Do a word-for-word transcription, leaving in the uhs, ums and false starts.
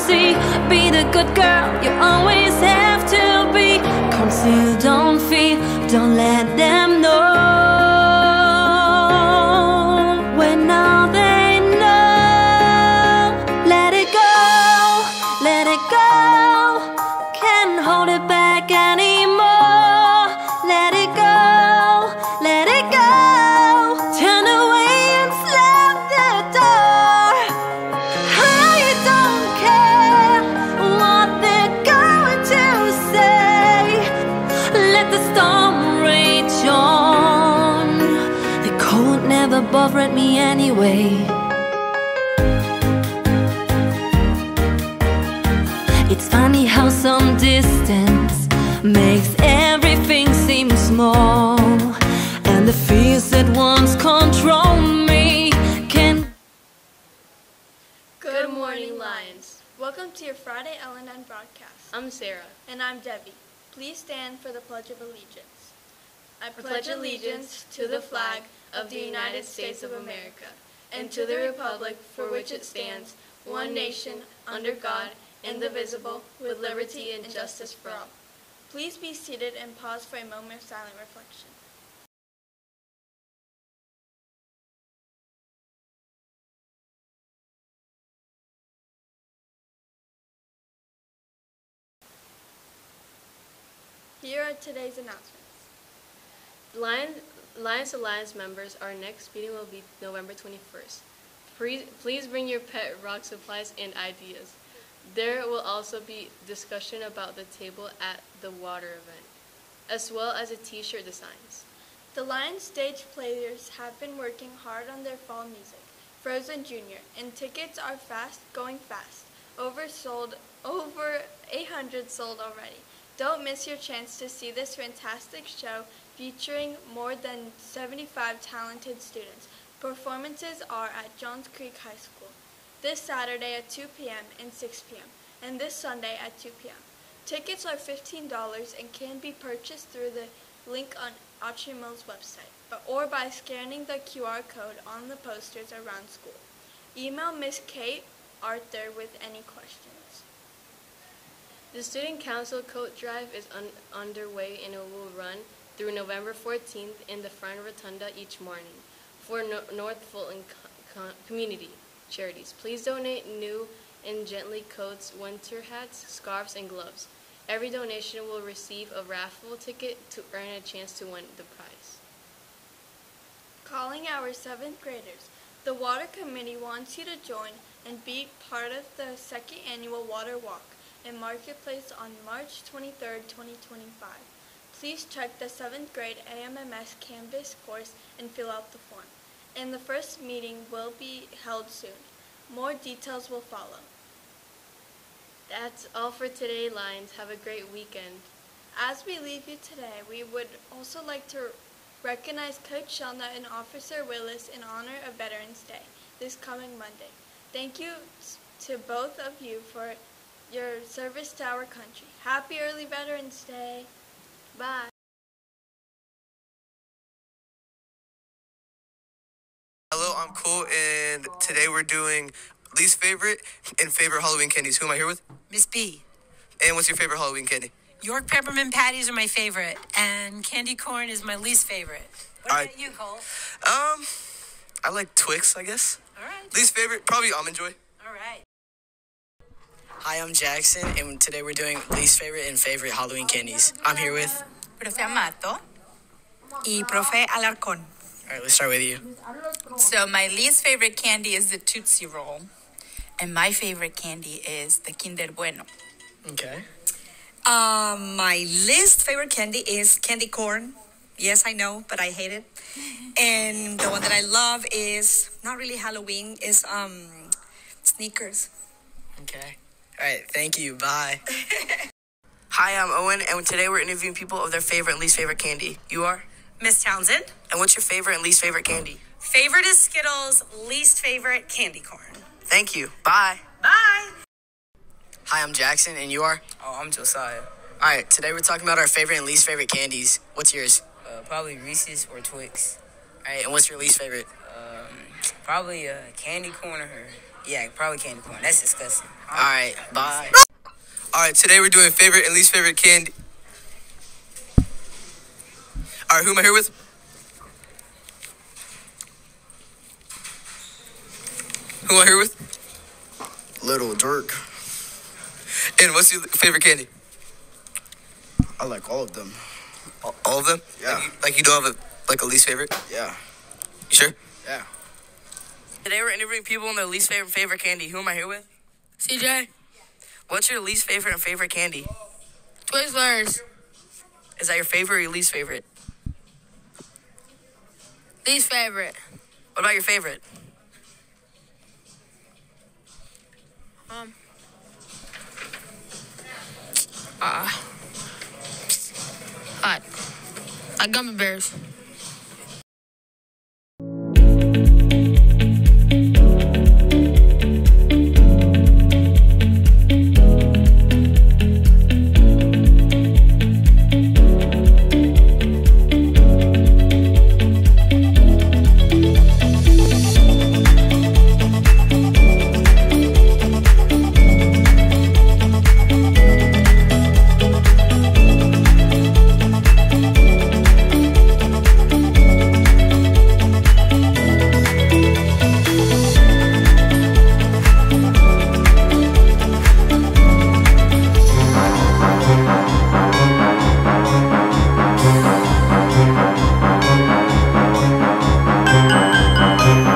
see. Be the good girl you always have to be. Conceal, don't fear, don't let them know. When all they know, let it go, let it go. Can't hold it back anymore. Let it go, let it go. Turn away and slam the door. I don't care what they're going to say. Let the storm rage on. The cold never bothered me anyway. It's funny how some distance makes everything seem small, and the fears that once control me can. Good morning, Lions. Welcome to your Friday L N N broadcast. I'm Sarah. And I'm Debbie. Please stand for the Pledge of Allegiance. I pledge allegiance to the flag of the United States of America and to the republic for which it stands, one nation, under God, indivisible, with liberty and justice for all. Please be seated and pause for a moment of silent reflection. Here are today's announcements. Lion, Lions Alliance members, our next meeting will be November twenty-first. Please, please bring your pet rock supplies and ideas. There will also be discussion about the table at the water event, as well as a t-shirt designs. The Lions stage players have been working hard on their fall music, Frozen Junior, and tickets are fast going fast. Oversold, over eight hundred sold already. Don't miss your chance to see this fantastic show featuring more than seventy-five talented students. Performances are at Johns Creek High School this Saturday at two p m and six p m and this Sunday at two p m Tickets are fifteen dollars and can be purchased through the link on Autry Mills website or by scanning the Q R code on the posters around school. Email Miss Kate Arthur with any questions. The Student Council Coat Drive is un underway and it will run through November fourteenth in the front rotunda each morning for no North Fulton co community charities. Please donate new and gently coats, winter hats, scarves, and gloves. Every donation will receive a raffle ticket to earn a chance to win the prize. Calling our seventh graders. The Water Committee wants you to join and be part of the second annual Water Walk in Marketplace on March twenty-third, twenty twenty-five. Please check the seventh grade A M M S Canvas course and fill out the form. And the first meeting will be held soon. More details will follow. That's all for today, Lions. Have a great weekend. As we leave you today, we would also like to recognize Coach Shelna and Officer Willis in honor of Veterans Day this coming Monday. Thank you to both of you for your service to our country. Happy early Veterans Day. Bye. Hello, I'm Cole, and today we're doing least favorite and favorite Halloween candies. Who am I here with? Miss B. And what's your favorite Halloween candy? York peppermint patties are my favorite, and candy corn is my least favorite. What All about right. you, Cole? Um, I like Twix, I guess. All right. Least favorite, probably Almond Joy. All right. Hi, I'm Jackson, and today we're doing least favorite and favorite Halloween candies. I'm here with... Profe Amato y Profe Alarcón. All right, let's start with you. So my least favorite candy is the Tootsie Roll, and my favorite candy is the Kinder Bueno. Okay. Um, my least favorite candy is candy corn. Yes, I know, but I hate it. And the one that I love is not really Halloween, is um Snickers. Okay. All right, thank you. Bye. Hi, I'm Owen, and today we're interviewing people of their favorite and least favorite candy. You are? Miss Townsend. And what's your favorite and least favorite candy? Favorite is Skittles, least favorite candy corn. Thank you. Bye. Bye. Hi, I'm Jackson, and you are? Oh, I'm Josiah. All right, today we're talking about our favorite and least favorite candies. What's yours? Uh, probably Reese's or Twix. All right, and what's your least favorite? Um, probably uh, candy corn or Yeah, probably candy corn. That's disgusting. All right, bye. All right, today we're doing favorite and least favorite candy. All right, who am I here with? Who am I here with? Little Dirk. And what's your favorite candy? I like all of them. All, all of them? Yeah. Like you, like you don't have a like a least favorite? Yeah. You sure? Yeah. Today we're interviewing people on their least favorite and favorite candy. Who am I here with? C J. What's your least favorite and favorite candy? Twizzlers. Is that your favorite or your least favorite? Least favorite. What about your favorite? Um. Uh. Hot. Like gummy bears. Thank you.